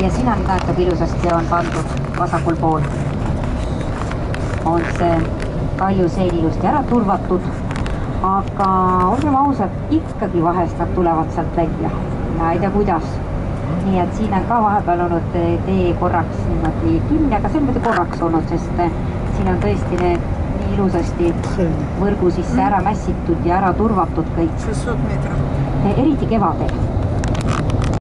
ja siin on, näete, kui ilusasti on pandud vasakul pool. On see kaljusein ilusti ära turvatud, aga olgem ausad, ikkagi vahest nad tulevad sealt välja. Ja ei tea kuidas. Nii et siin on ka vahepeal olnud tee korraks niimoodi kinni, aga see on mitte korraks olnud, sest siin on tõesti need nii ilusasti võrgu sisse ära mässitud ja ära turvatud kõik. 600 meetrit. Eriti kevadel.